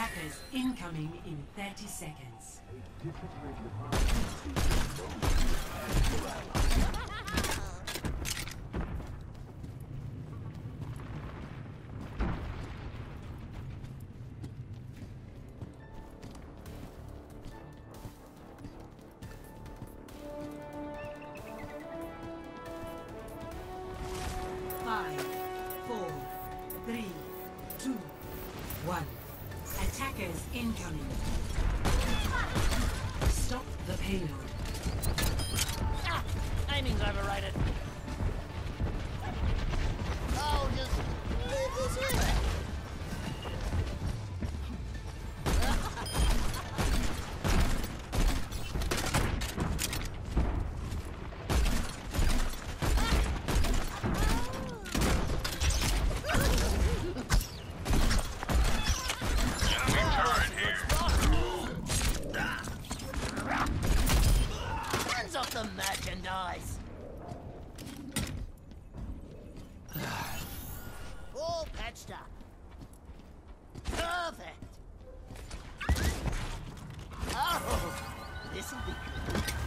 Attackers incoming in 30 seconds. Five, four, three, two, one. Attackers incoming. Stop the payload. Ah, aiming's overrated. Oh, just leave this here. Hands off the merchandise. All patched up. Perfect. Oh, this'll be good.